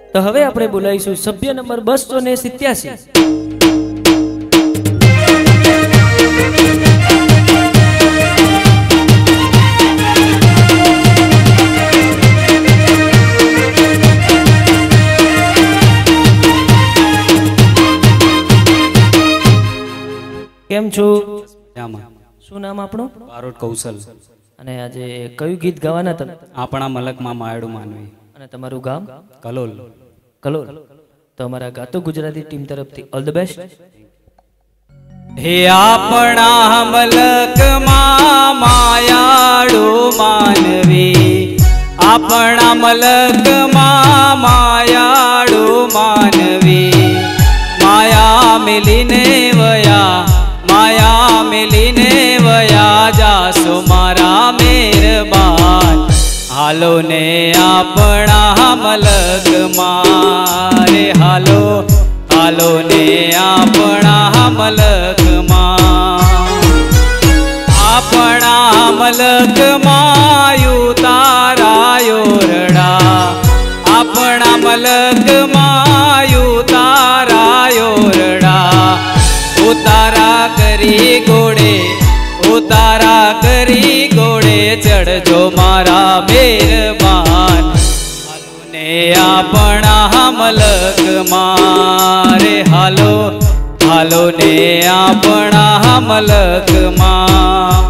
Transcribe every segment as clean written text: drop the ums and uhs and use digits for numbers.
तो हवे आपणे बोलावीशुं सभ्य नंबर 287। केम छो? शुं नाम आपणुं? बारोट कौशल। अने आजे कयुं गीत गावाना तमे? आपणा मलकमां मायडू मानवी। अने तमारुं गाम? कलोल। कलोल। तो अमारा गातो गुजराती टीम तरफथी ऑल द बेस्ट। हे आपणा मलकमां मायाडू मानवी, आपणा मलकमां मायाडू मानवी, माया मिलीने वया, माया मिलीने वया जासो मारा मेहरबान। हालो ने आपणा मलकमां रे हालो, हालो ने आपणा मलकमां, आपणा मलकमां उतारायो रडा, आपणा मलकमां उतारायो रडा। उतारा करी घोड़े, उतारा करी घोड़े चढ़जो मारा मेहरबान। हालो ने आपणा मलकमां रे हालो, हालो ने आपणा मलकमां।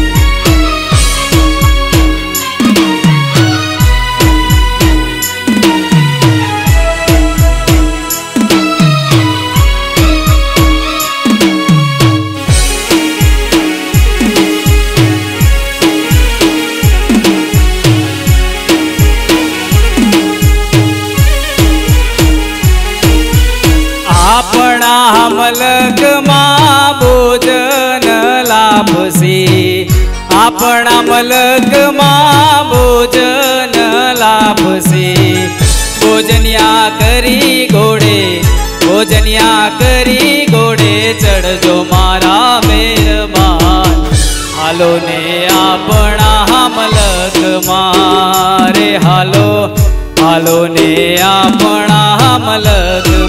आपणा मलकमां भोजन लाभसी, आपणा मलकमां भोजन लाभसी। भोजनिया करी घोड़े, भोजनिया करी घोड़े चढ़जो मारा मेहरबान। हालो ने आपणा मलकमां रे हालो, हालो ने आपणा मलकमां।